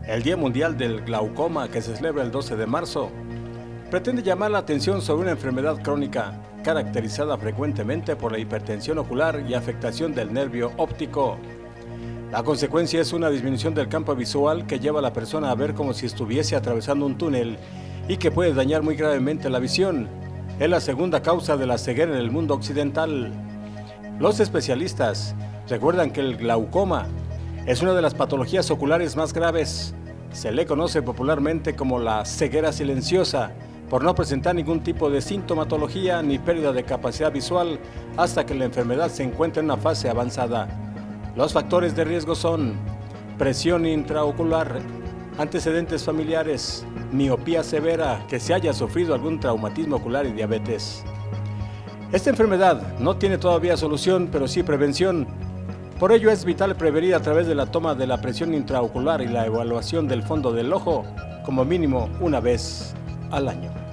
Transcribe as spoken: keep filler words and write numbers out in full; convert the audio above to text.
El Día Mundial del Glaucoma, que se celebra el doce de marzo, pretende llamar la atención sobre una enfermedad crónica caracterizada frecuentemente por la hipertensión ocular y afectación del nervio óptico. La consecuencia es una disminución del campo visual que lleva a la persona a ver como si estuviese atravesando un túnel y que puede dañar muy gravemente la visión. Es la segunda causa de la ceguera en el mundo occidental. Los especialistas recuerdan que el glaucoma es una de las patologías oculares más graves. Se le conoce popularmente como la ceguera silenciosa, por no presentar ningún tipo de sintomatología ni pérdida de capacidad visual hasta que la enfermedad se encuentra en una fase avanzada. Los factores de riesgo son presión intraocular, antecedentes familiares, miopía severa, que se haya sufrido algún traumatismo ocular y diabetes. Esta enfermedad no tiene todavía solución, pero sí prevención. Por ello es vital prevenir a través de la toma de la presión intraocular y la evaluación del fondo del ojo, como mínimo una vez al año.